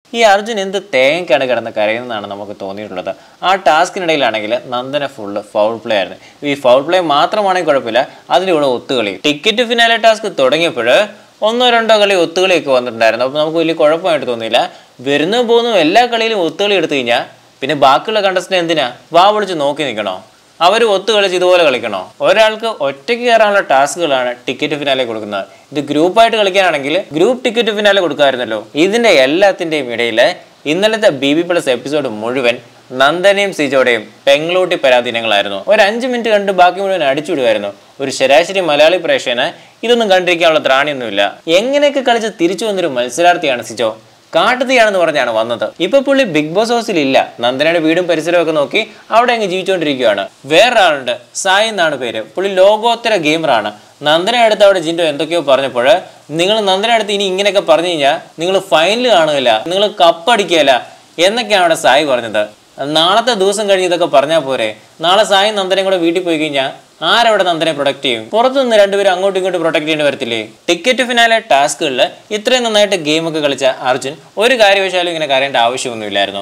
ഈ അർജുൻ എന്ത് തേങ്ങയ്ക്കാണ് കിടന്ന് കരയുന്നതാണ് നമുക്ക് തോന്നിയിട്ടുള്ളത്. ആ ടാസ്കിനിടയിലാണെങ്കിൽ നന്ദന ഫുള്ള് ഫൗൾ പ്ലേ ആയിരുന്നു. ഈ ഫൗൾ പ്ലേ മാത്രമാണെങ്കിൽ കുഴപ്പമില്ല, അതിലൂടെ ഒത്തുകളി. ടിക്കറ്റ് ഫിനാലെ ടാസ്ക് തുടങ്ങിയപ്പോൾ 1-2 കളി ഒത്തുകളിയൊക്കെ വന്നിട്ടുണ്ടായിരുന്നു. അപ്പോൾ നമുക്ക് വലിയ കുഴപ്പമായിട്ട് തോന്നിയില്ല. വരുന്നു പോകുന്നു എല്ലാ കളിയിലും ഒത്തുകളി എടുത്തു കഴിഞ്ഞാൽ പിന്നെ ബാക്കിയുള്ള കണ്ടസ്റ്റന്റ് എന്തിനാ വാ വിളിച്ച് നോക്കി നിൽക്കണോ? അവർ ഒത്തു കളിച്ച് ഇതുപോലെ കളിക്കണോ? ഒരാൾക്ക് ഒറ്റയ്ക്ക് കയറാനുള്ള ടാസ്കുകളാണ് ടിക്കറ്റ് ഫിനാലെ കൊടുക്കുന്നത്. ഇത് ഗ്രൂപ്പായിട്ട് കളിക്കാനാണെങ്കിൽ ഗ്രൂപ്പ് ടിക്കറ്റ് ഫിനാലെ കൊടുക്കാമായിരുന്നല്ലോ. ഇതിന്റെ എല്ലാത്തിന്റെയും ഇടയിൽ ഇന്നലത്തെ BB+ എപ്പിസോഡ് മുഴുവൻ നന്ദനയും സിജോയുടെയും പെങ്ങളൂട്ടി പരാധീനങ്ങളായിരുന്നു. ഒരു 5 മിനിറ്റ് കണ്ട് ബാക്കി മുഴുവൻ അടിച്ചുവിടുമായിരുന്നു. ഒരു ശരാശരി മലയാളി പ്രേക്ഷകന് ഇതൊന്നും കണ്ടിരിക്കാനുള്ള ത്രാണിയൊന്നുമില്ല. എങ്ങനെയൊക്കെ കളിച്ച് തിരിച്ചു വന്നൊരു മത്സരാർത്ഥിയാണ് സിജോ. കാട്ടുതീയാണെന്ന് പറഞ്ഞാണ് വന്നത്. ഇപ്പൊ പുള്ളി ബിഗ് ബോസ് ഹൗസിൽ ഇല്ല. നന്ദനയുടെ വീടും പരിസരവും ഒക്കെ നോക്കി അവിടെ അങ്ങ് ജീവിച്ചുകൊണ്ടിരിക്കുകയാണ്. വേറൊരാളുണ്ട്, സായി എന്നാണ് പേര്. പുള്ളി ലോകോത്തര ഗെയിമറാണ്. നന്ദന അടുത്ത് അവിടെ ജിൻഡോ എന്തൊക്കെയോ പറഞ്ഞപ്പോൾ നിങ്ങൾ നന്ദന അടുത്ത് ഇനി ഇങ്ങനെയൊക്കെ പറഞ്ഞു കഴിഞ്ഞാൽ നിങ്ങൾ ഫൈനൽ കാണുകയില്ല, നിങ്ങൾ കപ്പടിക്കുകയില്ല എന്നൊക്കെയാണ് അവിടെ സായി പറഞ്ഞത്. നാളത്തെ ദിവസം കഴിഞ്ഞ് ഇതൊക്കെ പറഞ്ഞാൽ പോരെ? നാളെ സായി നന്ദനയും കൂടെ വീട്ടിൽ പോയി കഴിഞ്ഞാൽ ആരവിടെ നന്ദനെ പ്രൊട്ടക്ട് ചെയ്യും? പുറത്തുനിന്ന് രണ്ടുപേരും അങ്ങോട്ടും ഇങ്ങോട്ടും പ്രൊട്ടക്ട് ചെയ്യേണ്ടി വരത്തില്ലേ? ടിക്കറ്റ് ഫിനാലെ ടാസ്കുകളിൽ ഇത്രയും നന്നായിട്ട് ഗെയിമൊക്കെ കളിച്ച അർജുൻ ഒരു കാര്യവശാലും ഇങ്ങനെ കരയേണ്ട ആവശ്യമൊന്നുമില്ലായിരുന്നു.